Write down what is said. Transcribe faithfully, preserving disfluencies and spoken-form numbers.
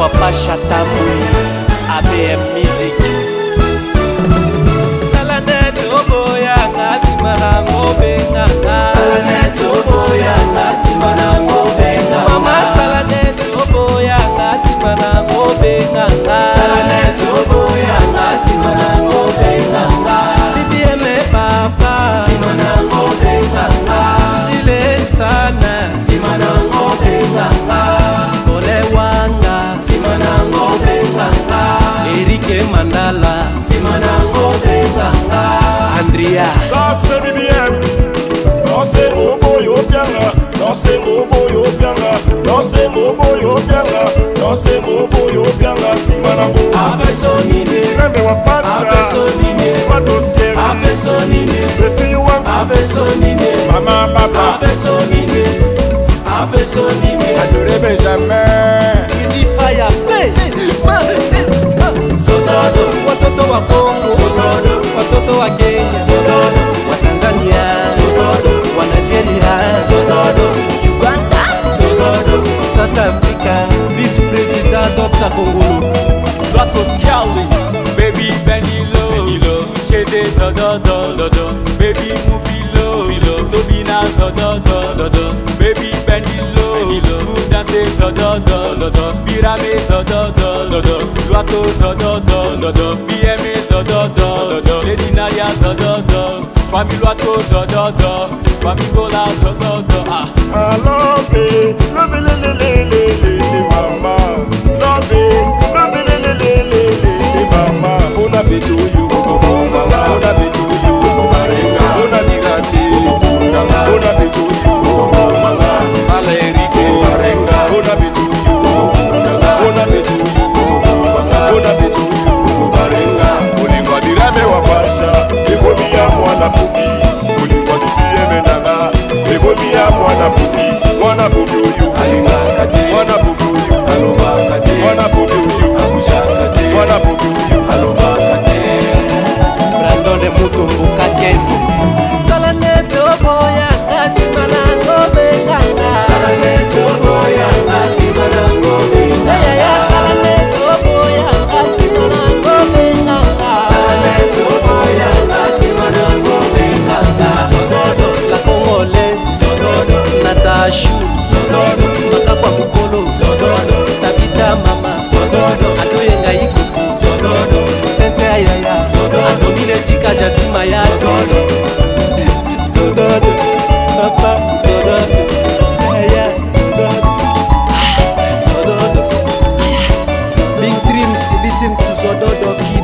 Wapasha Tambwe A B M Music. Salanet oboya ngasimana ngobenga. Salanet oboya ngasimana ngobenga. Mama salanet oboya ngasimana ngobenga. Salanet oboya ngasimana ngobenga. Bibi eme papa simana ngobenga. Chile sana simana ngobenga. Ole wanga simana ngobenga. Erike Mandala simana ngobenga. Andrea ça c'est du bien. Dansez mon boyo bien là, dansez mon boyo bien là, dansez mon boyo bien là, dansez mon boyo bien là. Simana ngo Abesonine, Biram Wapasha Abesonine, Tambwe Abesonine, Spesi you want Abesonine, Mama papa Abesonine, Abesonine, adoré Benjamin. Ili fire fe ma Zododo, watoto wa Kongo, Zododo, watoto wa Kenya, Zododo, wa Tanzania, Zododo, wa Nigeria, Zododo, Uganda, Zododo, South Africa, Vice President Doctor Kongolo, Latos Cali, baby Benny Low, Chede Zododo, Dodo, baby movie low, Tobina Zododo, Dodo, baby Benny Low, Budante Zododo, Dodo, Birame Zododo, Dodo, Latos Zododo, Dodo, B M A Zododo, Dodo, Lady Nadia Zododo, Famille Latos Zododo, Famille Bola Zododo, ah. I love it, love it, le, le, le, le, le, le, mama. Love it, love it, le, le, le, le, le, le, mama. Bon appétit to you, mama. Bon appétit to you, marenga. Bon appétit, bon appétit to you, mama. Allez, Enrique, marenga. Bon appétit to you, bon appétit to you, mama. Bon appétit to you, marenga. Olingwa Biram Wapasha, ekomi ya mwana pupi. Olingwa bibi emenanga. Ekomi ya mwana pupi, mwana pupi uyu alinga kate, mwana pupi uyu alova kate, mwana pupi uyu abusha kate, mwana pupi uyu alova kate. Brandon de Mutumbuka Kenzi. Salanet oboya ngasimana ngobenga. Salanet oboya ngasimana ngobenga. Ya ya salanet oboya ngasimana ngobenga. Salanet oboya ngasimana ngobenga. Zododo, La Congolaise, Zododo, Natashu, Zododo, Makakwa Mukolo, Zododo, Tabita Mama, Zododo, Adoyenga Ikufu, Zododo, Sente Ayaya, Zododo, Adomine Tika Jasima Yasi, Zododo, Zododo, Papa, Zododo, Aya, Zododo, Zododo, Big dreams, listen to Zododo.